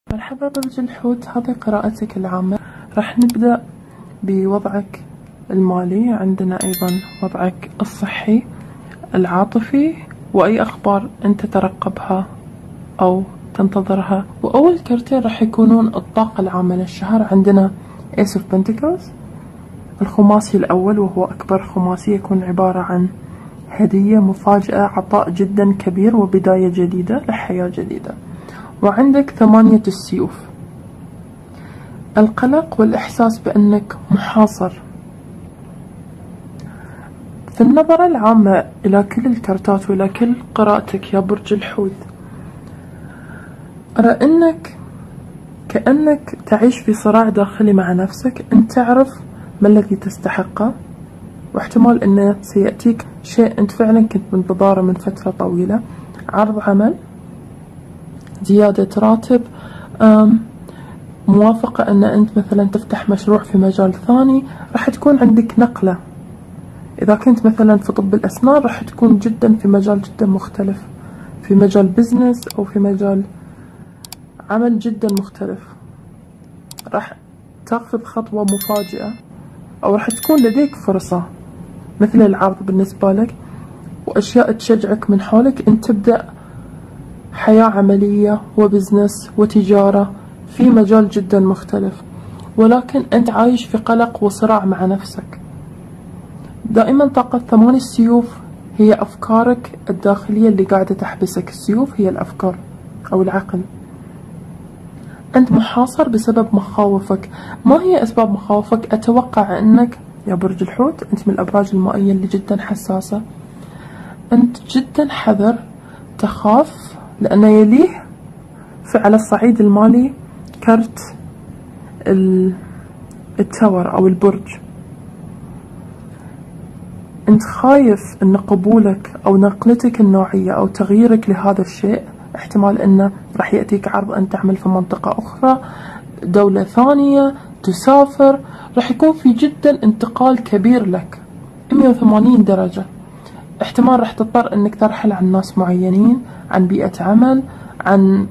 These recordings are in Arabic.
مرحبا برج الحوت، هذه قراءتك العامة. راح نبدأ بوضعك المالي، عندنا أيضا وضعك الصحي، العاطفي، وأي أخبار أنت ترقبها أو تنتظرها. وأول كرتين راح يكونون الطاقة العامة للشهر. عندنا Ace of Pentacles، الخماسي الأول وهو أكبر خماسي، يكون عبارة عن هدية، مفاجأة، عطاء جدا كبير وبداية جديدة لحياة جديدة. وعندك 8 السيوف، القلق والإحساس بأنك محاصر. في النظرة العامة إلى كل الكرتات وإلى كل قراءتك يا برج الحوت، أرى أنك كأنك تعيش في صراع داخلي مع نفسك. أنت تعرف ما الذي تستحقه، واحتمال أنه سيأتيك شيء أنت فعلا كنت منتظره من فترة طويلة، عرض عمل، زيادة راتب، موافقة أن أنت مثلا تفتح مشروع في مجال ثاني. راح تكون عندك نقلة. إذا كنت مثلا في طب الأسنان راح تكون جدا في مجال جدا مختلف، في مجال بزنس أو في مجال عمل جدا مختلف. راح تاخذ خطوة مفاجئة، أو راح تكون لديك فرصة مثل العرض بالنسبة لك، وأشياء تشجعك من حولك أن تبدأ حياة عملية وبزنس وتجارة في مجال جدا مختلف. ولكن أنت عايش في قلق وصراع مع نفسك. دائما طاقة 8 السيوف هي أفكارك الداخلية اللي قاعدة تحبسك. السيوف هي الأفكار أو العقل. أنت محاصر بسبب مخاوفك. ما هي أسباب مخاوفك؟ أتوقع أنك يا برج الحوت أنت من الأبراج المائية اللي جدا حساسة. أنت جدا حذر، تخاف، لأن يليه على الصعيد المالي كرت التاور أو البرج. أنت خايف أن قبولك أو نقلتك النوعية أو تغييرك لهذا الشيء، احتمال أنه راح يأتيك عرض أن تعمل في منطقة أخرى، دولة ثانية، تسافر. راح يكون في جدا انتقال كبير لك 180 درجة. احتمال راح تضطر أنك ترحل عن ناس معينين، عن بيئة عمل، عن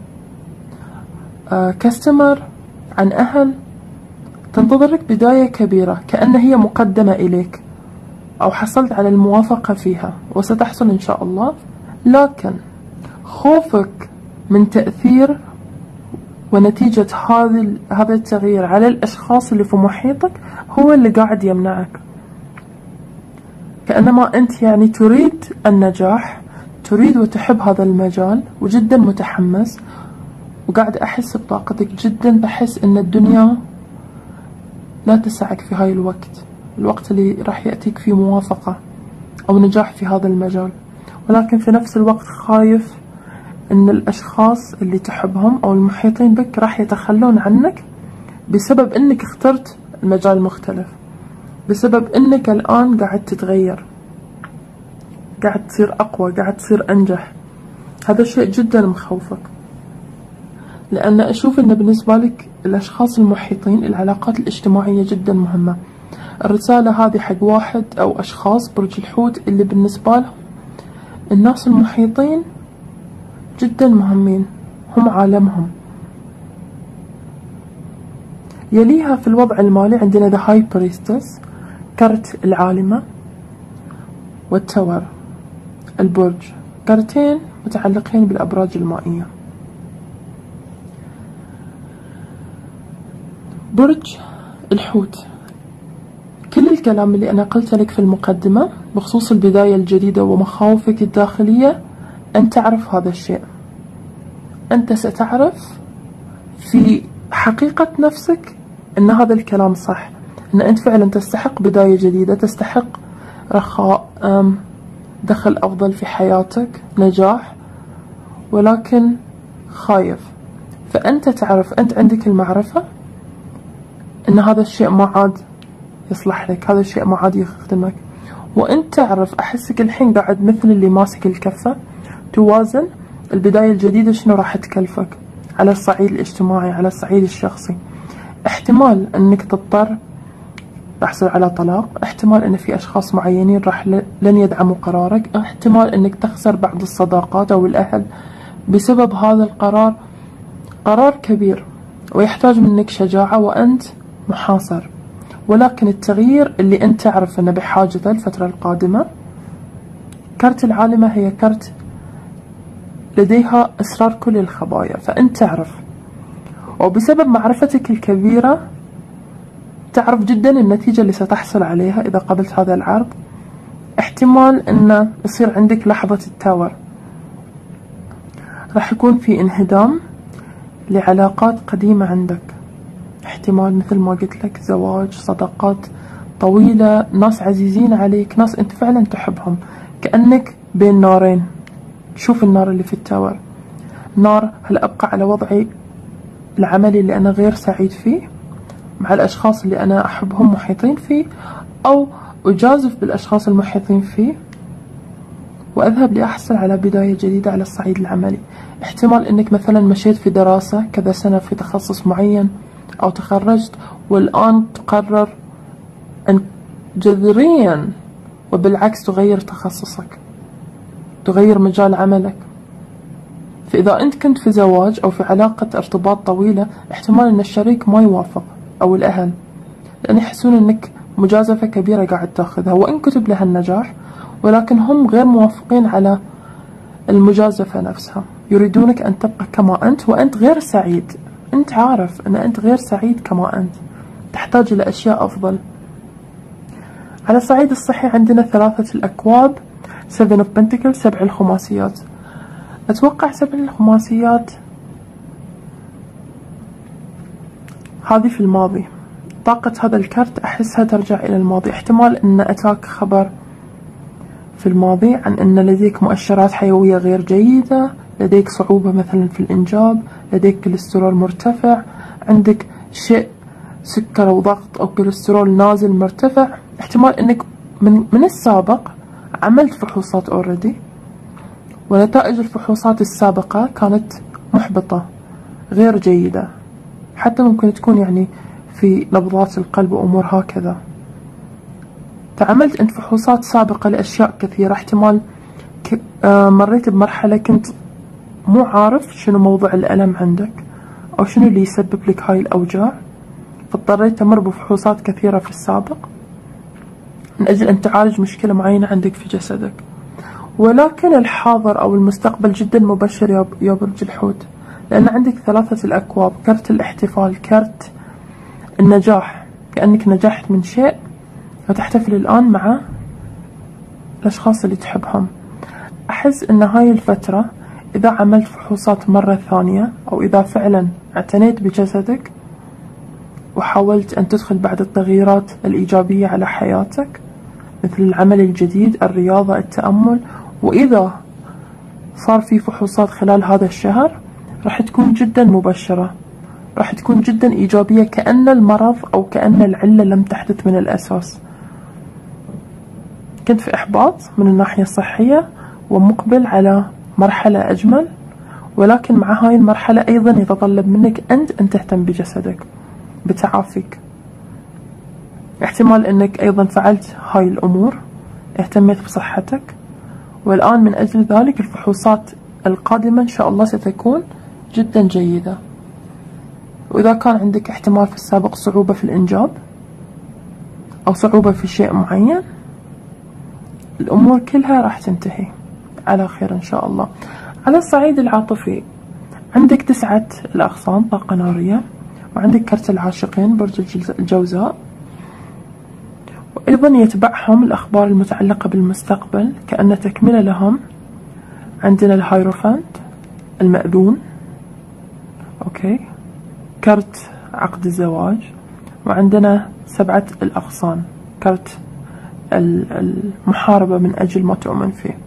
كاستمر، عن أهل. تنتظرك بداية كبيرة كأن هي مقدمة إليك، أو حصلت على الموافقة فيها وستحصل إن شاء الله. لكن خوفك من تأثير ونتيجة هذا التغيير على الأشخاص اللي في محيطك هو اللي قاعد يمنعك. كأنما أنت يعني تريد النجاح، تريد وتحب هذا المجال وجدا متحمس، وقاعد أحس بطاقتك جدا. بحس أن الدنيا لا تسعك في هاي الوقت اللي راح يأتيك فيه موافقة أو نجاح في هذا المجال. ولكن في نفس الوقت خايف أن الأشخاص اللي تحبهم أو المحيطين بك راح يتخلون عنك بسبب أنك اخترت المجال المختلف، بسبب أنك الآن قاعد تتغير، قاعد تصير أقوى، قاعد تصير أنجح. هذا الشيء جدا مخوفك، لأن أشوف أن بالنسبة لك الأشخاص المحيطين، العلاقات الاجتماعية جدا مهمة. الرسالة هذه حق واحد أو أشخاص برج الحوت اللي بالنسبة لهم الناس المحيطين جدا مهمين، هم عالمهم. يليها في الوضع المالي عندنا The High Priestess، كرت العالمة، والتور البرج، كرتين متعلقين بالأبراج المائية. برج الحوت، كل الكلام اللي أنا قلته لك في المقدمة بخصوص البداية الجديدة ومخاوفك الداخلية، أن تعرف هذا الشيء. أنت ستعرف في حقيقة نفسك أن هذا الكلام صح، أن أنت فعلا تستحق بداية جديدة، تستحق رخاء، دخل أفضل في حياتك، نجاح. ولكن خايف. فأنت تعرف، أنت عندك المعرفة أن هذا الشيء ما عاد يصلح لك، هذا الشيء ما عاد يخدمك. وأنت تعرف، أحسك الحين قاعد مثل اللي ماسك الكفة توازن البداية الجديدة شنو راح تكلفك على الصعيد الاجتماعي، على الصعيد الشخصي. احتمال أنك تضطر تحصل على طلاق، احتمال أن في أشخاص معينين لن يدعموا قرارك، احتمال أنك تخسر بعض الصداقات أو الأهل بسبب هذا القرار. قرار كبير ويحتاج منك شجاعة وأنت محاصر، ولكن التغيير اللي أنت تعرف أنه بحاجته الفترة القادمة. كرت العالمة هي كرت لديها إصرار كل الخبايا، فأنت تعرف، وبسبب معرفتك الكبيرة تعرف جدا النتيجة اللي ستحصل عليها إذا قبلت هذا العرض. احتمال أن يصير عندك لحظة التاور، راح يكون في انهدام لعلاقات قديمة عندك، احتمال مثل ما قلت لك زواج، صداقات طويلة، ناس عزيزين عليك، ناس أنت فعلا تحبهم، كأنك بين نارين. شوف النار اللي في التاور، نار هل أبقى على وضعي العملي اللي أنا غير سعيد فيه مع الأشخاص اللي أنا أحبهم محيطين فيه، أو أجازف بالأشخاص المحيطين فيه وأذهب لأحصل على بداية جديدة على الصعيد العملي. احتمال أنك مثلا مشيت في دراسة كذا سنة في تخصص معين أو تخرجت، والآن تقرر أن جذريا وبالعكس تغير تخصصك، تغير مجال عملك. فإذا أنت كنت في زواج أو في علاقة ارتباط طويلة، احتمال أن الشريك ما يوافق أو الأهل، لأن يحسون أنك مجازفة كبيرة قاعد تاخذها، وإن كتب لها النجاح ولكن هم غير موافقين على المجازفة نفسها، يريدونك أن تبقى كما أنت وأنت غير سعيد. أنت عارف أن أنت غير سعيد كما أنت، تحتاج إلى أشياء أفضل. على الصعيد الصحي عندنا 3 الأكواب، 7 of Pentacles، 7 الخماسيات. أتوقع 7 الخماسيات هذه في الماضي، طاقة هذا الكرت أحسها ترجع إلى الماضي. احتمال أن أتاك خبر في الماضي عن أن لديك مؤشرات حيوية غير جيدة، لديك صعوبة مثلا في الإنجاب، لديك كوليسترول مرتفع، عندك شيء سكر أو ضغط أو كوليسترول نازل مرتفع. احتمال أنك من السابق عملت فحوصات أوريدي، ونتائج الفحوصات السابقة كانت محبطة غير جيدة، حتى ممكن تكون يعني في نبضات القلب وأمور هكذا. فعملت أنت فحوصات سابقة لأشياء كثيرة، احتمال مريت بمرحلة كنت مو عارف شنو موضوع الألم عندك أو شنو اللي يسبب لك هاي الأوجاع، فاضطريت تمر بفحوصات كثيرة في السابق من أجل أن تعالج مشكلة معينة عندك في جسدك. ولكن الحاضر أو المستقبل جدا مبشر يا برج الحوت، لأن عندك 3 الأكواب، كرت الاحتفال، كرت النجاح، كأنك نجحت من شيء وتحتفل الآن مع الأشخاص اللي تحبهم. أحس أن هاي الفترة إذا عملت فحوصات مرة ثانية، أو إذا فعلا اعتنيت بجسدك وحاولت أن تدخل بعض التغييرات الإيجابية على حياتك مثل العمل الجديد، الرياضة، التأمل، وإذا صار في فحوصات خلال هذا الشهر راح تكون جدا مبشرة، راح تكون جدا إيجابية، كأن المرض أو كأن العلة لم تحدث من الأساس. كنت في إحباط من الناحية الصحية ومقبل على مرحلة أجمل، ولكن مع هاي المرحلة أيضا يتطلب منك أنت أن تهتم بجسدك بتعافيك. احتمال أنك أيضا فعلت هاي الأمور، اهتميت بصحتك، والآن من أجل ذلك الفحوصات القادمة إن شاء الله ستكون جدا جيدة. وإذا كان عندك احتمال في السابق صعوبة في الإنجاب أو صعوبة في شيء معين، الأمور كلها راح تنتهي على خير إن شاء الله. على الصعيد العاطفي عندك 9 الأغصان، طاقة نارية، وعندك كرت العاشقين برج الجوزاء، وأيضا يتبعهم الأخبار المتعلقة بالمستقبل كأن تكملة لهم. عندنا الهايروفانت، المأذون، أوكي، كرت عقد الزواج، وعندنا 7 الأغصان، كرت المحاربة من أجل ما تؤمن فيه.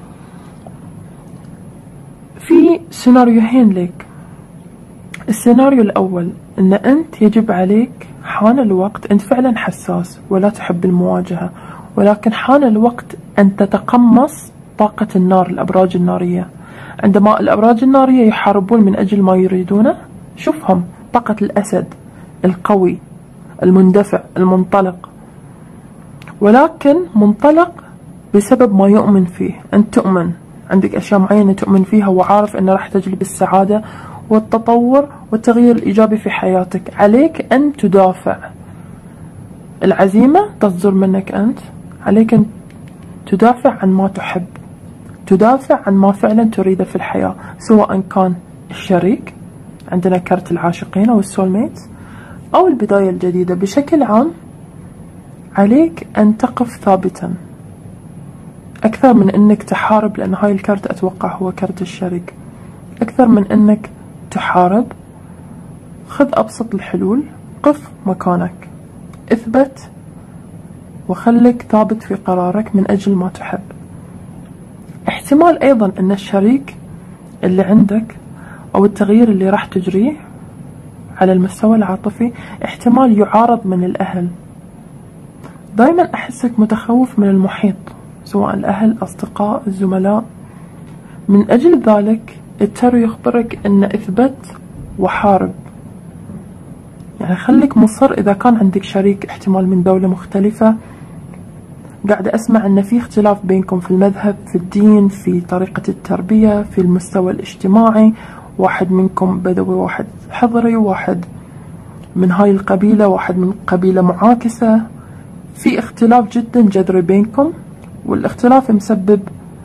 في سيناريوهين لك. السيناريو الأول أن أنت يجب عليك، حان الوقت، أنت فعلا حساس ولا تحب المواجهة، ولكن حان الوقت أن تتقمص طاقة النار، الأبراج النارية. عندما الأبراج النارية يحاربون من أجل ما يريدونه، شوفهم، طاقة الأسد القوي المندفع المنطلق، ولكن منطلق بسبب ما يؤمن فيه. أنت تؤمن، عندك أشياء معينة تؤمن فيها وعارف أنه راح تجلب السعادة والتطور والتغيير الإيجابي في حياتك. عليك أن تدافع. العزيمة تصدر منك أنت. عليك أن تدافع عن ما تحب، تدافع عن ما فعلا تريده في الحياة، سواء كان الشريك، عندنا كرت العاشقين أو السول ميت، أو البداية الجديدة. بشكل عام عليك أن تقف ثابتا أكثر من أنك تحارب، لأن هاي الكرت أتوقع هو كرت الشريك. أكثر من أنك تحارب، خذ أبسط الحلول، قف مكانك، اثبت وخليك ثابت في قرارك من أجل ما تحب. احتمال أيضا أن الشريك اللي عندك أو التغيير اللي راح تجريه على المستوى العاطفي احتمال يعارض من الأهل. دايما أحسك متخوف من المحيط، سواء الأهل، أصدقاء، الزملاء. من أجل ذلك التارو يخبرك أن اثبت وحارب. يعني خليك مصر. إذا كان عندك شريك احتمال من دولة مختلفة، قاعدة أسمع أن في اختلاف بينكم في المذهب، في الدين، في طريقة التربية، في المستوى الاجتماعي، واحد منكم بدوي، واحد حضري، واحد من هاي القبيلة، واحد من قبيلة معاكسة. في اختلاف جدا جذري بينكم، والاختلاف مسبب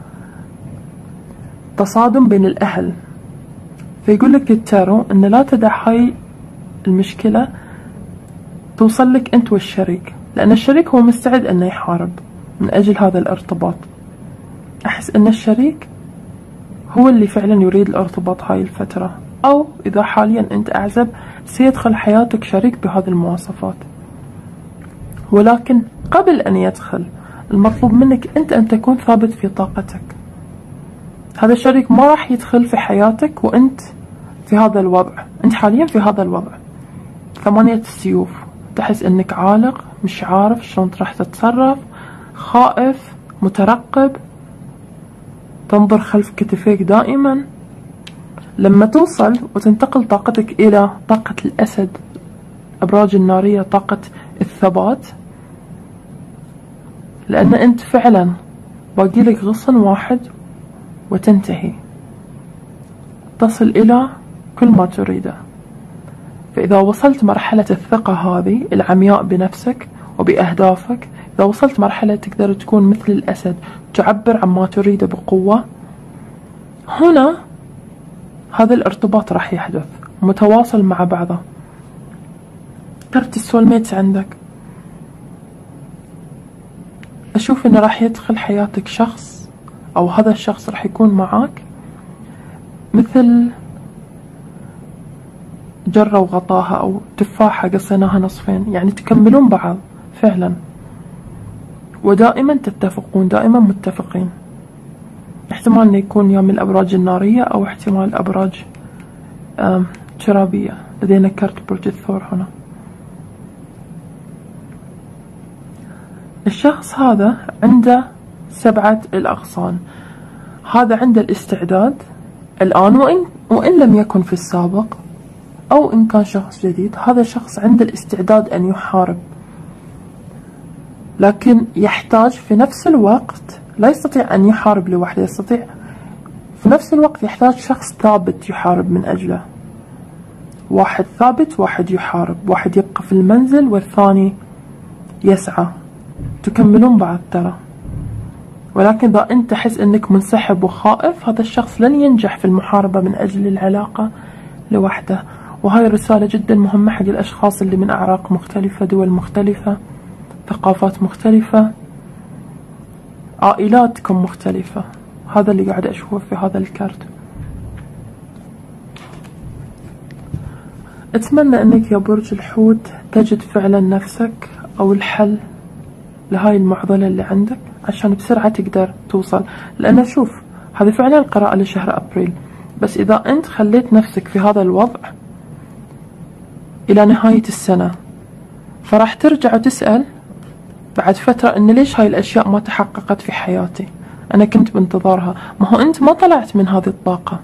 تصادم بين الأهل. فيقول لك التارو أن لا تدع هاي المشكلة توصل لك أنت والشريك، لأن الشريك هو مستعد أنه يحارب من أجل هذا الارتباط. أحس أن الشريك هو اللي فعلا يريد الارتباط هاي الفترة، أو إذا حاليا أنت أعزب سيدخل حياتك شريك بهذه المواصفات. ولكن قبل أن يدخل المطلوب منك أنت أن تكون ثابت في طاقتك. هذا الشريك ما راح يدخل في حياتك وأنت في هذا الوضع. أنت حاليا في هذا الوضع 8 السيوف، تحس أنك عالق، مش عارف شلون راح تتصرف، خائف، مترقب، تنظر خلف كتفيك دائما. لما توصل وتنتقل طاقتك إلى طاقة الأسد، أبراج النارية، طاقة الثبات، لأن أنت فعلا باقي لك غصن واحد وتنتهي، تصل إلى كل ما تريده. فإذا وصلت مرحلة الثقة هذه العمياء بنفسك وبأهدافك، إذا وصلت مرحلة تقدر تكون مثل الأسد، تعبر عن ما تريده بقوة، هنا هذا الارتباط راح يحدث متواصل مع بعضه. كرت السول ميتس عندك، أشوف إنه راح يدخل حياتك شخص، أو هذا الشخص راح يكون معاك مثل جرة وغطاها، أو تفاحة قصيناها نصفين، يعني تكملون بعض فعلا، ودائما تتفقون، دائما متفقين. احتمال أنه يكون يا من الأبراج النارية أو احتمال أبراج ترابية. لدينا كرت برج الثور هنا. الشخص هذا عنده 7 الأغصان. هذا عنده الاستعداد الآن، وإن لم يكن في السابق، أو إن كان شخص جديد، هذا الشخص عنده الاستعداد أن يحارب، لكن يحتاج في نفس الوقت، لا يستطيع أن يحارب لوحده، يستطيع في نفس الوقت يحتاج شخص ثابت يحارب من أجله. واحد ثابت، واحد يحارب، واحد يبقى في المنزل والثاني يسعى، تكملون بعض ترى. ولكن إذا أنت تحس أنك منسحب وخائف، هذا الشخص لن ينجح في المحاربة من أجل العلاقة لوحده. وهاي رسالة جدا مهمة حق الأشخاص اللي من أعراق مختلفة، دول مختلفة، ثقافات مختلفة، عائلاتكم مختلفة. هذا اللي قاعد أشوفه في هذا الكارت. أتمنى أنك يا برج الحوت تجد فعلا نفسك أو الحل لهاي المعضلة اللي عندك، عشان بسرعة تقدر توصل. لأن شوف، هذه فعلا القراءة لشهر أبريل، بس إذا أنت خليت نفسك في هذا الوضع إلى نهاية السنة، فراح ترجع وتسأل بعد فترة إن ليش هاي الأشياء ما تحققت في حياتي، أنا كنت بانتظارها. ما هو أنت ما طلعت من هذه الطاقة،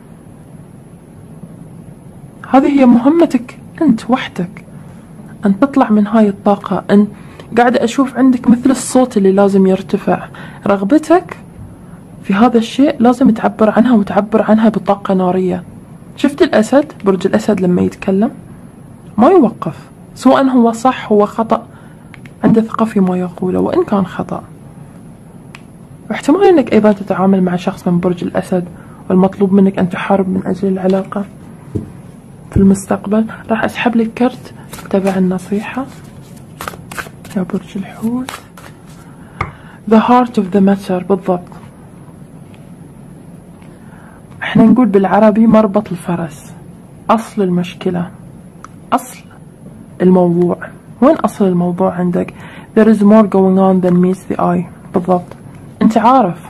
هذه هي مهمتك أنت وحدك، أن تطلع من هاي الطاقة. أن قاعدة أشوف عندك مثل الصوت اللي لازم يرتفع، رغبتك في هذا الشيء لازم تعبر عنها، وتعبر عنها بطاقة نارية. شفت الأسد؟ برج الأسد لما يتكلم ما يوقف، سواء هو صح هو خطأ، عنده ثقة فيما يقوله وإن كان خطأ. واحتمال أنك أيضا تتعامل مع شخص من برج الأسد والمطلوب منك أن تحارب من أجل العلاقة في المستقبل. راح أسحب لك كرت تبع النصيحة يا برج الحوت. The heart of the matter. بالضبط، احنا نقول بالعربي مربط الفرس، أصل المشكلة، أصل الموضوع. وين أصل الموضوع عندك؟ There is more going on than meets the eye. بالضبط، أنت عارف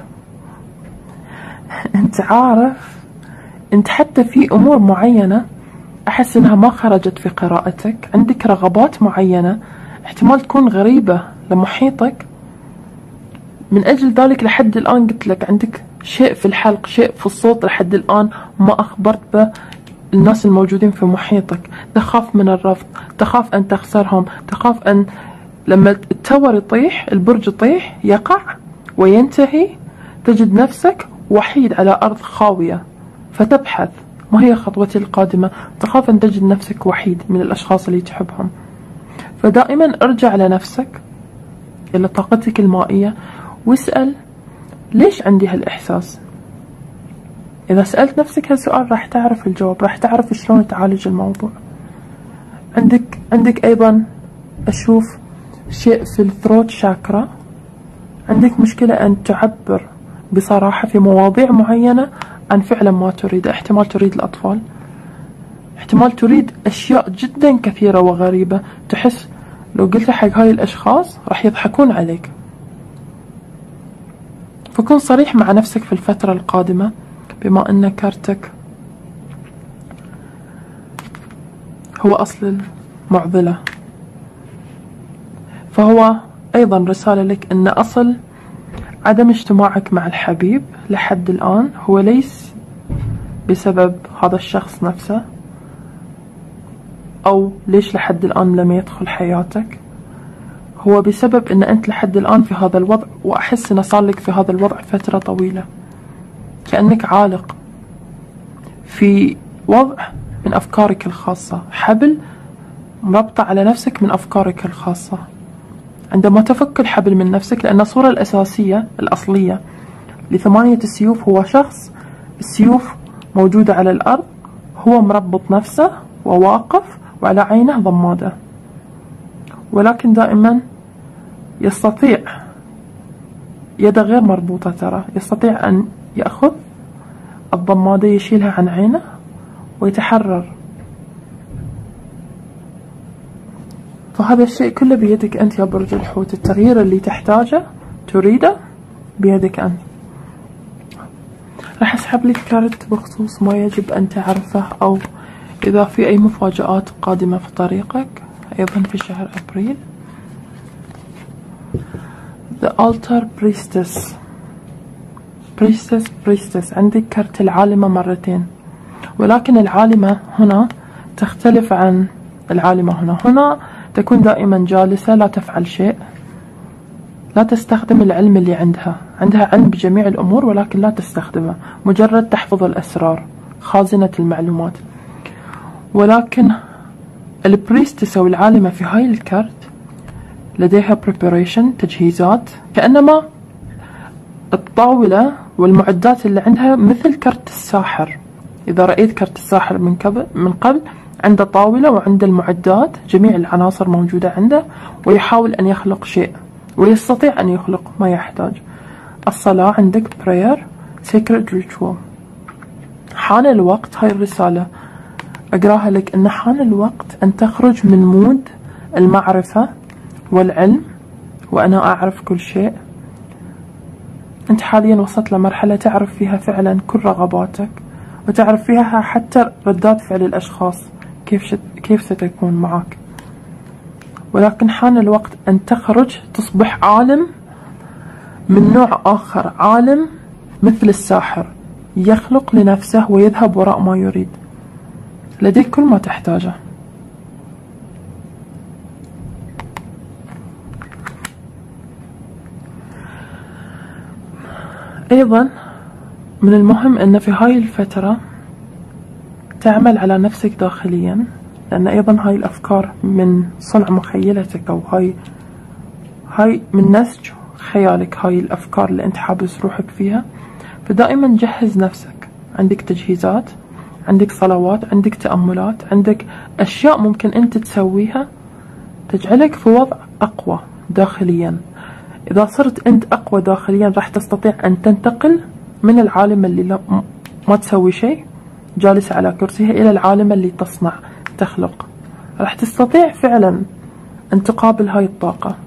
أنت حتى في أمور معينة أحس أنها ما خرجت في قراءتك، عندك رغبات معينة احتمال تكون غريبة لمحيطك، من أجل ذلك لحد الآن قلت لك عندك شيء في الحلق، شيء في الصوت لحد الآن ما أخبرت به الناس الموجودين في محيطك. تخاف من الرفض، تخاف أن تخسرهم، تخاف أن لما التور يطيح، البرج يطيح يقع وينتهي، تجد نفسك وحيد على أرض خاوية، فتبحث ما هي خطوتي القادمة. تخاف أن تجد نفسك وحيد من الأشخاص اللي تحبهم. فدائما ارجع لنفسك، إلى طاقتك المائية، واسأل ليش عندي هالإحساس. إذا سألت نفسك هالسؤال راح تعرف الجواب، راح تعرف شلون تعالج الموضوع. عندك أيضا أشوف شيء في الثروت شاكرا، عندك مشكلة أن تعبر بصراحة في مواضيع معينة عن فعلا ما تريد. احتمال تريد الأطفال، احتمال تريد أشياء جدا كثيرة وغريبة، تحس لو قلت حق هاي الأشخاص راح يضحكون عليك. فكن صريح مع نفسك في الفترة القادمة، بما أن كارتك هو أصل المعضلة، فهو أيضا رسالة لك أن أصل عدم اجتماعك مع الحبيب لحد الآن هو ليس بسبب هذا الشخص نفسه، أو ليش لحد الآن لم يدخل حياتك، هو بسبب أن أنت لحد الآن في هذا الوضع، وأحس أنه صار لك في هذا الوضع فترة طويلة، كأنك عالق في وضع من أفكارك الخاصة، حبل مربطة على نفسك من أفكارك الخاصة. عندما تفك الحبل من نفسك، لأن الصورة الأساسية الأصلية لثمانية السيوف هو شخص السيوف موجودة على الأرض، هو مربط نفسه وواقف وعلى عينه ضمادة، ولكن دائما يستطيع، يده غير مربوطة ترى، يستطيع أن يأخذ الضمادة يشيلها عن عينه ويتحرر. فهذا الشيء كله بيدك أنت يا برج الحوت، التغيير اللي تحتاجه تريده بيدك أنت. راح أسحب لك كارت بخصوص ما يجب أن تعرفه، أو إذا في أي مفاجآت قادمة في طريقك أيضا في شهر أبريل. The Altar Priestess. Priestess عندك كارت العالمة مرتين، ولكن العالمة هنا تختلف عن العالمة هنا تكون دائما جالسة لا تفعل شيء، لا تستخدم العلم اللي عندها علم بجميع الأمور ولكن لا تستخدمه، مجرد تحفظ الأسرار، خازنة المعلومات. ولكن البريستس أو العالمة في هاي الكارت لديها preparation، تجهيزات، كأنما الطاولة والمعدات اللي عندها مثل كارت الساحر. إذا رأيت كارت الساحر من قبل عنده طاولة وعنده المعدات، جميع العناصر موجودة عنده، ويحاول أن يخلق شيء ويستطيع أن يخلق ما يحتاج. الصلاة عندك prayer sacred ritual. حان الوقت، هاي الرسالة أقراها لك، إن حان الوقت أن تخرج من مود المعرفة والعلم وأنا أعرف كل شيء. أنت حاليا وصلت لمرحلة تعرف فيها فعلا كل رغباتك، وتعرف فيها حتى ردات فعل الأشخاص كيف ستكون معك. ولكن حان الوقت أن تخرج، تصبح عالم من نوع آخر، عالم مثل الساحر يخلق لنفسه ويذهب وراء ما يريد. لديك كل ما تحتاجه. أيضا من المهم أن في هاي الفترة تعمل على نفسك داخليا، لأن أيضا هاي الأفكار من صنع مخيلتك، أو هاي من نسج خيالك، هاي الأفكار اللي أنت حابس روحك فيها. فدائما جهز نفسك، عندك تجهيزات، عندك صلوات، عندك تأملات، عندك أشياء ممكن أنت تسويها تجعلك في وضع أقوى داخليا. إذا صرت أنت أقوى داخليا راح تستطيع أن تنتقل من العالم اللي ما تسوي شيء جالسة على كرسيها إلى العالم اللي تصنع تخلق. راح تستطيع فعلا أن تقابل هاي الطاقة.